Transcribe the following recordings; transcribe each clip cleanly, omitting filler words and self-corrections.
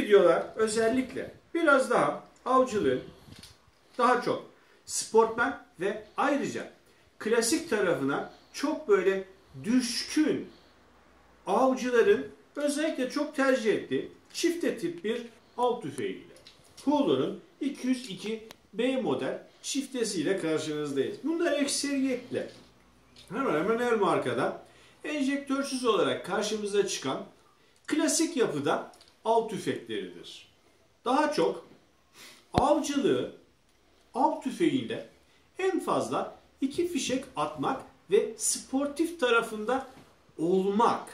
videolar özellikle biraz daha avcılığın daha çok sportmen ve ayrıca klasik tarafına çok böyle düşkün avcıların özellikle çok tercih ettiği çifte tip bir av tüfeğiyle Hulu'nun 202B model çiftesiyle karşınızdayız. Bunlar ekseriyetle hemen hemen her markada enjektörsüz olarak karşımıza çıkan klasik yapıda av tüfekleridir. Daha çok avcılığı av tüfeğiyle en fazla 2 fişek atmak ve sportif tarafında olmak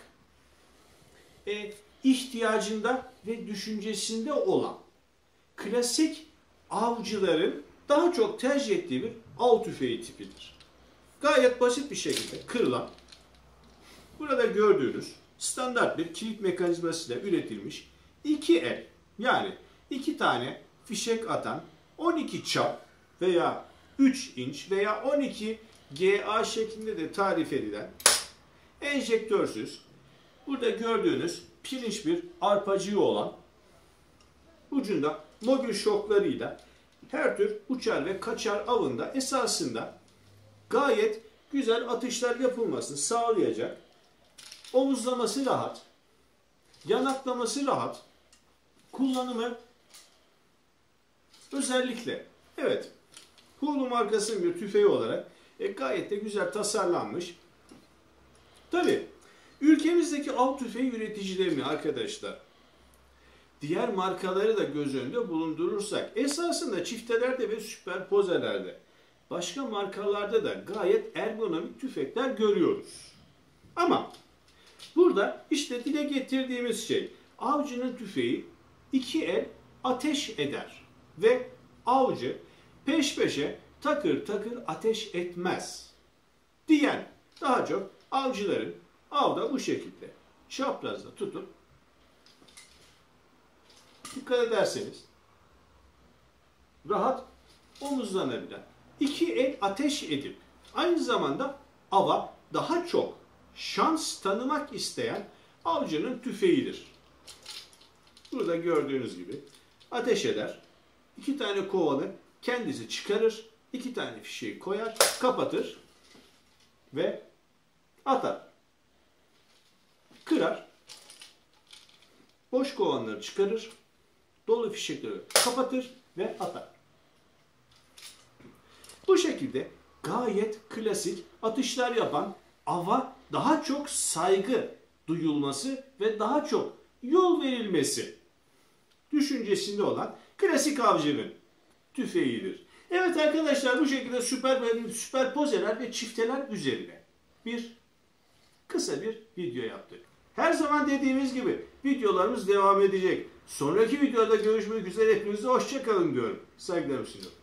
ihtiyacında ve düşüncesinde olan klasik avcıların daha çok tercih ettiği bir av tüfeği tipidir. Gayet basit bir şekilde kırılan, burada gördüğünüz standart bir kilit mekanizmasıyla üretilmiş 2 el, yani 2 tane fişek atan 12 çap veya 3 inç veya 12 GA şeklinde de tarif edilen enjektörsüz, burada gördüğünüz pirinç bir arpacığı olan, ucunda mobil şoklarıyla her tür uçar ve kaçar avında esasında gayet güzel atışlar yapılmasını sağlayacak, omuzlaması rahat, yanaklaması rahat, kullanımı özellikle evet Hulu markasının bir tüfeği olarak gayet de güzel tasarlanmış. Tabi ülkemizdeki av tüfeği üreticilerini arkadaşlar diğer markaları da göz önünde bulundurursak esasında çiftelerde ve süperpozelerde başka markalarda da gayet ergonomik tüfekler görüyoruz. Ama burada işte dile getirdiğimiz şey avcının tüfeği 2 el ateş eder ve avcı peş peşe takır takır ateş etmez diyen daha çok avcıların avda bu şekilde çaprazda tutup dikkat ederseniz rahat omuzlanabilen 2 el ateş edip aynı zamanda ava daha çok şans tanımak isteyen avcının tüfeğidir. Burada gördüğünüz gibi ateş eder. 2 tane kovanı kendisi çıkarır. 2 tane fişeği koyar, kapatır ve atar. Kırar. Boş kovanları çıkarır. Dolu fişekleri kapatır ve atar. Bu şekilde gayet klasik atışlar yapan, ava daha çok saygı duyulması ve daha çok yol verilmesi düşüncesinde olan klasik avcının tüfeğidir. Evet arkadaşlar, bu şekilde süperpozeler ve çifteler üzerine kısa bir video yaptık. Her zaman dediğimiz gibi videolarımız devam edecek. Sonraki videoda görüşmek üzere. Hepinize hoşça kalın diyorum. Saygılarımı sunuyorum.